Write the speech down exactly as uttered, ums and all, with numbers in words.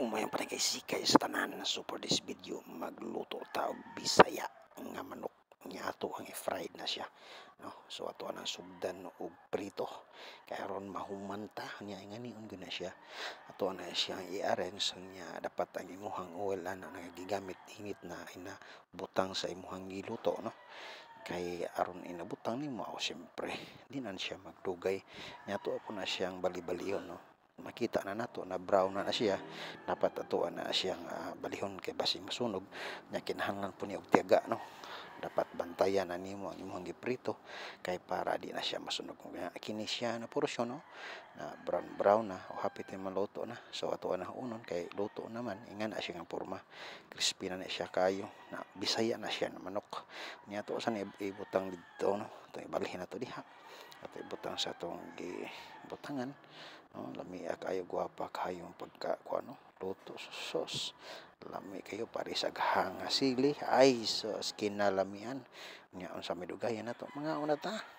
mayang panay kay sikay sa tanan. So for this video magluto ta og Bisaya nga manok nya ato ang i-fried na siya, no? So ato ang sugdan og prito kay aron mahuman ta nya ingani gyud na siya. Ato na siya i-arrange nya dapat ang imuhang oil ana nagagigamit init na ina butang sa imuhang giluto, no? Kay aron inabutang nimo o siyempre di na siya magdugay nya ato po na siyang bali-balihon, no? Makita na nato na brown na, na siya, dapat ato na siyang uh, balihon kay basi masunog nya kinahanglan po niya og tiyaga, no? Dapat bantayan na nimo ang imong giprito kay para di na siya masunog nga kini siya na porsyon, no? Na brown brown na o hapit na maluto na. So ato na unon kay luto naman ingan na siya nga porma, crispy na, na siya kayo na Bisaya na siya na manok nya ato sa ibutang dito, no? Ito ibalhin na to diha at ibutang sa atong gibutangan, no? Lami kayo gwapa kayo pagka kuano luto sos lami kayo pare sa hanga sili ay sos kinalamian nya unsa may dugayan nato mga una ta.